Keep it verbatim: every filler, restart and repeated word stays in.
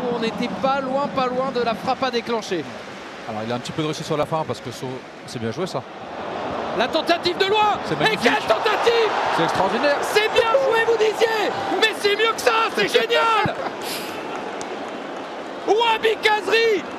où on n'était pas loin, pas loin de la frappe à déclencher. Alors il a un petit peu de réussite sur la fin parce que c'est bien joué ça. La tentative de loin. Et quelle tentative! C'est extraordinaire. C'est bien joué, vous disiez. Mais c'est mieux que ça, c'est génial. Wahbi Khazri